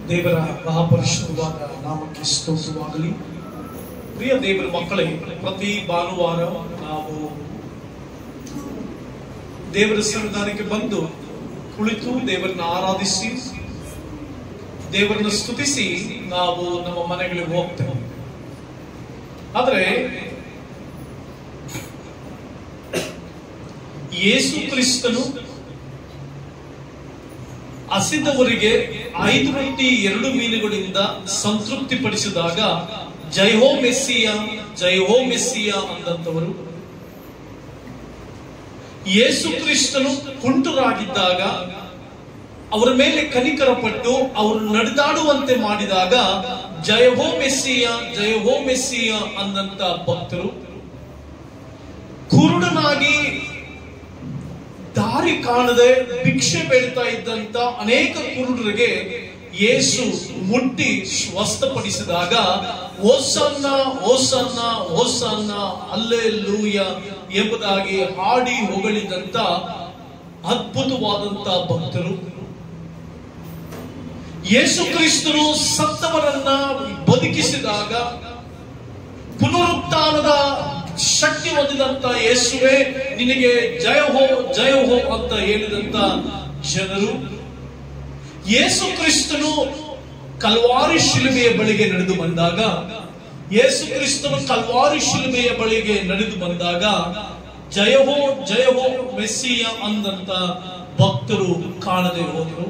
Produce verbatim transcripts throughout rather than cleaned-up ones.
ದೇವರ ಮಹಾಪರಿಶುದ್ಧವಾದ ನಾಮಕ್ಕೆ ಸ್ತೋತ್ರವಾಗಲಿ. ಪ್ರಿಯ ದೇವರ ಮಕ್ಕಳೇ, ಪ್ರತಿ ಭಾನುವಾರ ನಾವು ದೇವರ ಸನ್ನಿಧಾನಕ್ಕೆ ಬಂದು ಕುಳಿತು ದೇವರನ್ನ ಆರಾಧಿಸಿ ದೇವರನ್ನ ಸ್ತುತಿಸಿ ನಾವು ನಮ್ಮ ಮನೆಗಳಿಗೆ ಹೋಗ್ತೇವೆ. ಆದರೆ ಯೇಸು ಕ್ರಿಸ್ತನು ಹಸಿದವರಿಗೆ ಐದು ರೊಟ್ಟಿ ಎರಡು ಮೀನುಗಳಿಂದ ಸಂತೃಪ್ತಿ ಪಡಿಸಿದಾಗ ಜೈ ಹೋ ಮೆಸ್ಸಿಯ, ಜೈ ಹೋ ಮೆಸ್ಸಿಯ ಅಂದಂತವರು, ಯೇಸು ಕ್ರಿಸ್ತನು ಕುಂಟರಾಗಿದ್ದಾಗ ಅವರ ಮೇಲೆ ಕನಿಕರ ಪಟ್ಟು ಅವರು ನಡೆದಾಡುವಂತೆ ಮಾಡಿದಾಗ ಜಯ ಹೋ ಮೆಸ್ಸಿಯ, ಜಯ ಹೋ ಮೆಸ್ಸಿಯ ಅಂದಂತ ಭಕ್ತರು, ಕುರುಡನಾಗಿ ದಾರಿ ಕಾಣದೆ ಭಿಕ್ಷೆ ಬೇಡ್ತಾ ಇದ್ದಂತ ಅನೇಕ ಕುರುಡರಿಗೆ ಯೇಸು ಮುಟ್ಟಿ ಸ್ವಸ್ಥಪಡಿಸಿದಾಗ ಹೋಸನ್ನ ಹೋಸನ್ನ ಹೋಸನ್ನ ಹಲ್ಲೆಲೂಯ ಎಂಬುದಾಗಿ ಹಾಡಿ ಹೊಗಳಿದಂತ ಅದ್ಭುತವಾದಂತ ಭಕ್ತರು, ಯೇಸು ಕ್ರಿಸ್ತನು ಸತ್ತವರನ್ನ ಬದುಕಿಸಿದಾಗ ಪುನರುತ್ಥಾನದ ಶಕ್ತಿ ಹೊಂದಿದಂತ ಯೇಸುವೆ ನಿನಗೆ ಜಯ ಹೋ ಜಯ ಹೋ ಅಂತ ಹೇಳಿದಂತ ಜನರು, ಯೇಸು ಕ್ರಿಸ್ತನು ಕಲ್ವಾರಿ ಶಿಲುಬೆಯ ಬಳಿಗೆ ನಡೆದು ಬಂದಾಗ ಯೇಸು ಕ್ರಿಸ್ತನು ಕಲ್ವಾರಿ ಶಿಲುಬೆಯ ಬಳಿಗೆ ನಡೆದು ಬಂದಾಗ ಜಯ ಹೋ ಜಯ ಹೋ ಮೆಸ್ಸಿಯ ಅಂದಂತ ಭಕ್ತರು ಕಾಣದೆ ಹೋದರು.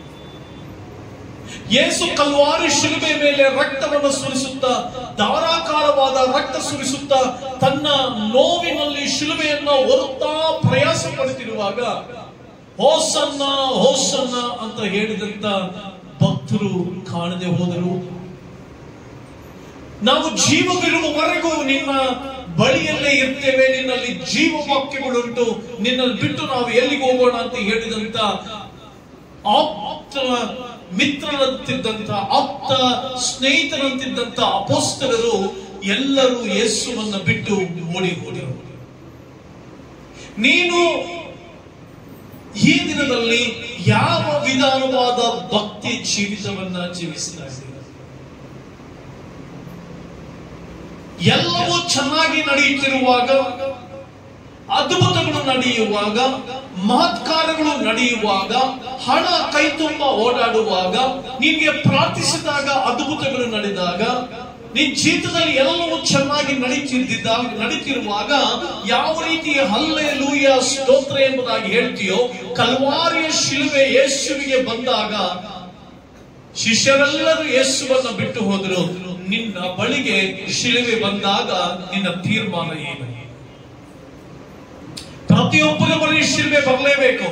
ಯೇಸು ಕಲ್ವಾರಿ ಶಿಲುಬೆ ಮೇಲೆ ರಕ್ತವನ್ನು ಸುರಿಸುತ್ತಾ, ಧಾರಾಕಾರವಾದ ರಕ್ತ ಸುರಿಸುತ್ತಾ ತನ್ನ ನೋವಿನಲ್ಲಿ ಶಿಲುಬೆಯನ್ನ ಹೊರುತ್ತಾ ಪ್ರಯಾಸ ಪಡುತ್ತಿರುವಾಗ ಹೋಸನ್ನ ಹೋಸನ್ನ ಅಂತ ಹೇಳಿದಂತ ಭಕ್ತರು ಕಾಣದೆ ಹೋದರು. ನಾವು ಜೀವವಿರುವವರೆಗೂ ನಿನ್ನ ಬಳಿಯಲ್ಲೇ ಇರ್ತೇವೆ, ನಿನ್ನಲ್ಲಿ ಜೀವ ವಾಕ್ಯಗಳುಂಟು, ನಿನ್ನಲ್ಲಿ ಬಿಟ್ಟು ನಾವು ಎಲ್ಲಿಗೆ ಹೋಗೋಣ ಅಂತ ಹೇಳಿದಂತ ಆಪ್ತ ಮಿತ್ರರಂತಿದ್ದಂತ ಆಪ್ತ ಸ್ನೇಹಿತರಂತಿದ್ದಂತ ಅಪೊಸ್ತಲರು ಎಲ್ಲರೂ ಯೇಸುವನ್ನ ಬಿಟ್ಟು ಓಡಿ ಹೋದರು. ನೀನು ಈ ದಿನದಲ್ಲಿ ಯಾವ ವಿಧಾನವಾದ ಭಕ್ತಿ ಜೀವಿತವನ್ನ ಜೀವಿಸ್ತಾ ಇದ್ದೀರ? ಎಲ್ಲವೂ ಚೆನ್ನಾಗಿ ನಡೆಯುತ್ತಿರುವಾಗ, ಅದ್ಭುತಗಳು ನಡೆಯುವಾಗ, ಮಹತ್ಕಾರಗಳು ನಡೆಯುವಾಗ, ಹಣ ಕೈ ತುಂಬ ಓಡಾಡುವಾಗ, ನಿನ್ಗೆ ಪ್ರಾರ್ಥಿಸಿದಾಗ ಅದ್ಭುತಗಳು ನಡೆದಾಗ, ನಿನ್ ಜೀವಿತದಲ್ಲಿ ಎಲ್ಲವೂ ಚೆನ್ನಾಗಿ ನಡೀತಿದ್ದಾಗ ನಡೀತಿರುವಾಗ ಯಾವ ರೀತಿಯ ಹಲ್ಲೆಲೂಯ ಸ್ತೋತ್ರ ಎಂಬುದಾಗಿ ಹೇಳ್ತೀಯೋ, ಕಲ್ವಾರಿಯ ಶಿಲುಬೆ ಯೇಸುವಿಗೆ ಬಂದಾಗ ಶಿಷ್ಯರೆಲ್ಲರೂ ಯೇಸುವನ್ನ ಬಿಟ್ಟು ಹೋದರು. ನಿನ್ನ ಬಳಿಗೆ ಶಿಲುಬೆ ಬಂದಾಗ ನಿನ್ನ ತೀರ್ಮಾನ ಏನು? ಪ್ರತಿಯೊಬ್ಬರ ಬಳಿ ಶಿಲುಬೆ ಬರಲೇಬೇಕು.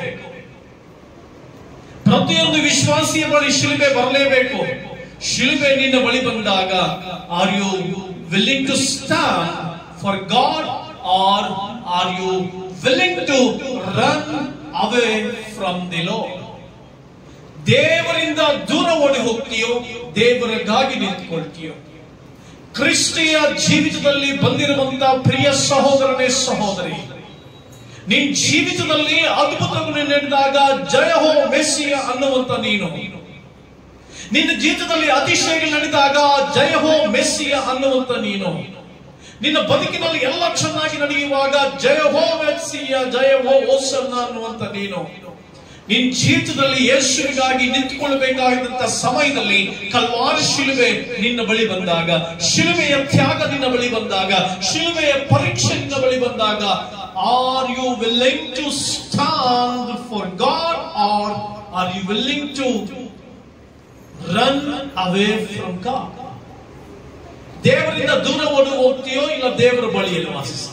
ಪ್ರತಿಯೊಂದು ವಿಶ್ವಾಸಿಯ ಬಳಿ ಶಿಲುಬೆ ಬರಲೇಬೇಕು. ಶಿಲುಬೆ ನಿನ್ನ ಬಳಿ ಬಂದಾಗ are you willing to stand for God are are you willing to run away from the Lord? ದೇವರಿಂದ ದೂರ ಓಡಿ ಹೋಗ್ತೀಯೋ, ದೇವರಿಗಾಗಿ ನಿಂತುಕೊಳ್ತೀಯೋ? ಕ್ರಿಸ್ತಿಯ ಜೀವಿತದಲ್ಲಿ ಬಂದಿರುವಂತಹ ಪ್ರಿಯ ಸಹೋದರನೇ ಸಹೋದರಿ, ನಿನ್ ಜೀವಿತದಲ್ಲಿ ಅದ್ಭುತಗಳು ನಡೆದಾಗ ಜಯ ಹೋ ಮೆಸ್ಸಿಯ ಅನ್ನುವಂತ ನೀನು, ನಿನ್ನ ಜೀವಿತದಲ್ಲಿ ಅತಿಶಯಗಳು ನಡೆದಾಗ ಜಯ ಹೋ ಮೆಸ್ಸಿಯ ಅನ್ನುವಂತ ನೀನು, ನಿನ್ನ ಬದುಕಿನಲ್ಲಿ ಎಲ್ಲ ಚೆನ್ನಾಗಿ ನಡೆಯುವಾಗ ಜಯ ಹೋ ಮೆಸ್ಸಿಯ, ಜಯ ಹೋ ಹೋಸನ್ನ ಅನ್ನುವಂತ ನೀನು, ನಿನ್ನ ಜೀವಿತದಲ್ಲಿ ಯೇಸುವಿಗಾಗಿ ನಿಂತುಕೊಳ್ಳಬೇಕಾದಂತ ಸಮಯದಲ್ಲಿ ಕಲ್ವಾರಿ ಶಿಲುಬೆ ನಿನ್ನ ಬಳಿ ಬಂದಾಗ, ಶಿಲುಬೆಯ ತ್ಯಾಗ ನಿನ್ನ ಬಳಿ ಬಂದಾಗ, ಶಿಲುಬೆಯ ಪರೀಕ್ಷೆ ನಿನ್ನ ಬಳಿ ಬಂದಾಗ, are you willing to stand for God or are you willing to run away from God? ದೇವರಿಂದ ದೂರ ಓಡಿ ಹೋಗ್ತೀಯೋ ಇಲ್ಲ ದೇವರ ಬಳಿಯಲ್ಲಿ ವಾಸಿಸ್ತೀಯೋ?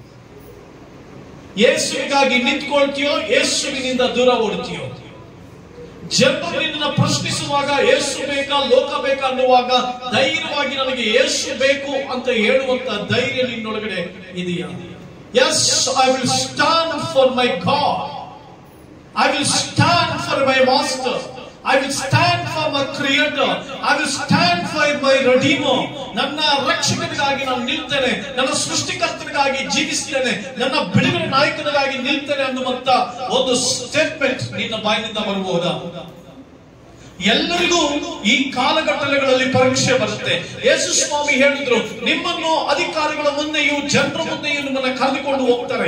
ಯೇಸುವಿಗಾಗಿ ನಿಂತ್ಕೊಳ್ತೀಯೋ, ಯೇಸುವಿನಿಂದ ದೂರ ಓಡ್ತೀಯೋ? ಜನರು ನಿನ್ನ ಪ್ರಶ್ನಿಸುವಾಗ ಯೇಸು ಬೇಕಾ ಲೋಕ ಬೇಕಾ ಅನ್ನುವಾಗ ಧೈರ್ಯವಾಗಿ ನನಗೆ ಯೇಸು ಬೇಕು ಅಂತ ಹೇಳುವಂತ ಧೈರ್ಯ ನಿನ್ನೊಳಗಡೆ ಇದೆಯಾ? Yes, I will stand for my God. I will stand for my Master. I will stand for my Creator. I will stand for my Redeemer. ನನ್ನ ರಕ್ಷಕನಿಗಾಗಿ ನಾನು ನಿಲ್ತೇನೆ, ನನ್ನ ಸೃಷ್ಟಿಕರ್ತನಿಗಾಗಿ ಜೀವಿಸ್ತೇನೆ, ನನ್ನ ಬಿಡುಗಡೆ ನಾಯಕನಿಗಾಗಿ ನಿಲ್ತೇನೆ ಅನ್ನುವಂತ ಒಂದು ಸ್ಟೇಟ್ಮೆಂಟ್ ನಿನ್ನ ಬಾಯಿನಿಂದ ಬರಬಹುದಾ? ಎಲ್ಲರಿಗೂ ಈ ಕಾಲಘಟ್ಟಗಳಲ್ಲಿ ಪರೀಕ್ಷೆ ಬರುತ್ತೆ. ಯೇಸು ಸ್ವಾಮಿ ಹೇಳಿದ್ರು, ನಿಮ್ಮನ್ನು ಅಧಿಕಾರಿಗಳ ಮುಂದೆಯೂ ಜನರ ಮುಂದೆಯೂ ನಿಮ್ಮನ್ನ ಕರೆದುಕೊಂಡು ಹೋಗ್ತಾರೆ.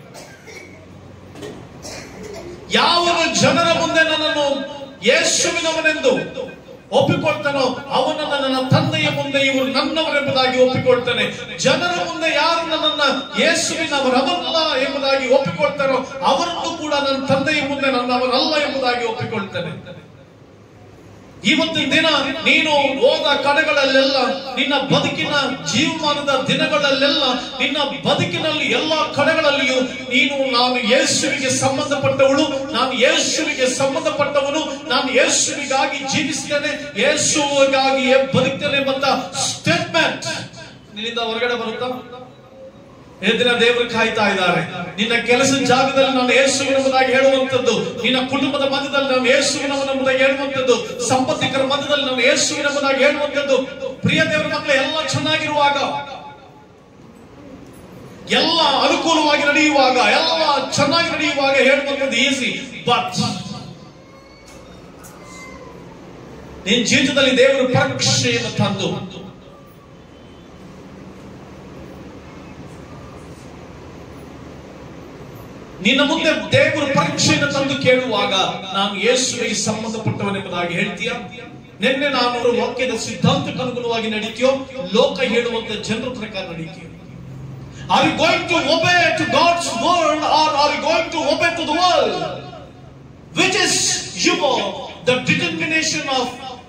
ಯಾವ ಜನರ ಮುಂದೆ ನನ್ನನ್ನು ಯೇಸುವಿನವನೆಂದು ಒಪ್ಪಿಕೊಳ್ತಾನೋ ಅವನನ್ನ ನನ್ನ ತಂದೆಯ ಮುಂದೆ ಇವರು ನನ್ನವರೆಂಬುದಾಗಿ ಒಪ್ಪಿಕೊಳ್ತಾನೆ. ಜನರ ಮುಂದೆ ಯಾರು ನನ್ನನ್ನ ಯೇಸುವಿನವರಲ್ಲ ಎಂಬುದಾಗಿ ಒಪ್ಪಿಕೊಳ್ತಾರೋ ಅವರನ್ನು ಕೂಡ ನನ್ನ ತಂದೆಯ ಮುಂದೆ ನನ್ನವರಲ್ಲ ಎಂಬುದಾಗಿ ಒಪ್ಪಿಕೊಳ್ತಾನೆ. ಇವತ್ತಿನ ದಿನ ನೀನು ಹೋದ ಕಡೆಗಳಲ್ಲೆಲ್ಲ, ನಿನ್ನ ಬದುಕಿನ ಜೀವಮಾನದ ದಿನಗಳಲ್ಲೆಲ್ಲ, ನಿನ್ನ ಬದುಕಿನಲ್ಲಿ ಎಲ್ಲಾ ಕಡೆಗಳಲ್ಲಿಯೂ ನೀನು ನಾನು ಯೇಸುವಿಗೆ ಸಂಬಂಧಪಟ್ಟವಳು, ನಾನು ಯೇಸುವಿಗೆ ಸಂಬಂಧಪಟ್ಟವನು, ನಾನು ಯೇಸುವಿಗಾಗಿ ಜೀವಿಸ್ತೇನೆ, ಯೇಸುವಿಗಾಗಿ ಬದುಕ್ತೇನೆ ಎಂಬಂತ ಸ್ಟೇಟ್ಮೆಂಟ್ ನಿನ್ನಿಂದ ಹೊರಗಡೆ ಬರುತ್ತಾ? ದಿನ ದೇವರು ಕಾಯ್ತಾ ಇದ್ದಾರೆ. ನಿನ್ನ ಕೆಲಸದ ಜಾಗದಲ್ಲಿ ನಾನು ಯೇಸುವಿನೆಂಬುದಾಗಿ ಹೇಳುವಂತದ್ದು, ನಿನ್ನ ಕುಟುಂಬದ ಮಧ್ಯದಲ್ಲಿ ನಾನು ಯೇಸುವಿನೆಂಬುದಾಗಿ ಹೇಳುವಂತದ್ದು, ಸಂಬಂಧಿಕರ ಮಧ್ಯದಲ್ಲಿ ನಾನು ಯೇಸುವಿನೆಂಬುದಾಗಿ ಹೇಳುವಂತದ್ದು. ಪ್ರಿಯ ದೇವರ ಮಕ್ಕಳೇ, ಎಲ್ಲ ಚೆನ್ನಾಗಿರುವಾಗ, ಎಲ್ಲ ಅನುಕೂಲವಾಗಿ ನಡೆಯುವಾಗ, ಎಲ್ಲ ಚೆನ್ನಾಗಿ ನಡೆಯುವಾಗ ಹೇಳುವಂತದ್ದು ಈಸಿ. ಬಟ್ ನಿನ್ನ ಜೀವಿತದಲ್ಲಿ ದೇವರು ಪರೀಕ್ಷೆಯನ್ನು ತಂದು ನಿನ್ನ ಮುಂದೆ ದೇವರು ಪರೀಕ್ಷೆಯನ್ನು ತಂದು ಕೇಳುವಾಗ ನಾನು ಯೇಸುವಿಗೆ ಸಂಬಂಧಪಟ್ಟವನೆಂಬುದಾಗಿ ಹೇಳ್ತೀಯ? ನಿನ್ನೆ ನಾನು ವಾಕ್ಯದ ಸಿದ್ಧಾಂತಕ್ಕೆ ಅನುಗುಣವಾಗಿ ನಡೀತೀಯೋ, ಲೋಕ ಹೇಳುವಂತ ಜನರ ಪ್ರಕಾರ ನಡೀತೀಯೋ? Are you going to obey to God's word or are you going to obey to the world? Which is your the determination of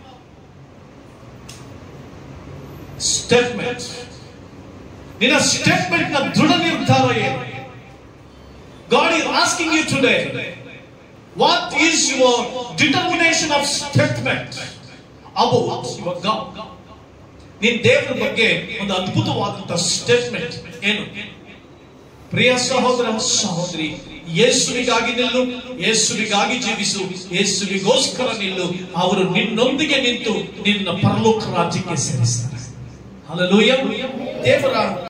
statement. ನಿನ್ನ ಸ್ಟೇಟ್ಮೆಂಟ್ ನ ದೃಢ ನಿರ್ಧಾರ ಏನು? God is asking you today, what is your determination of statement about your God? ನಿನ್ನ ದೇವರ ಬಗ್ಗೆ ಒಂದು ಅದ್ಭುತವಾದಂತಹ ಸ್ಟೇಟ್ಮೆಂಟ್ ಏನು? ಪ್ರಿಯ ಸಹೋದರ ಸಹೋದರಿ, ಯೇಸುವಿಗಾಗಿ ನಿಲ್ಲು, ಯೇಸುವಿಗಾಗಿ ಜೀವಿಸು, ಯೇಸುವಿಗೋಸ್ಕರ ನಿಲ್ಲು. ಅವರು ನಿನ್ನೊಂದಿಗೆ ನಿಂತು ನಿನ್ನ ಪರಲೋಕ ರಾಜ್ಯಕ್ಕೆ ಸೇರಿಸ್ತಾರೆ. ಹಲ್ಲೆಲೂಯಾ. ದೇವರ